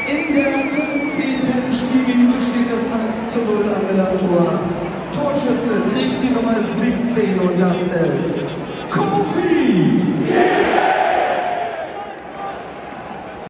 In der 14. Spielminute steht es 1:0 am Millantor. Torschütze trägt die Nummer 17 und das ist Kofi! Yeah!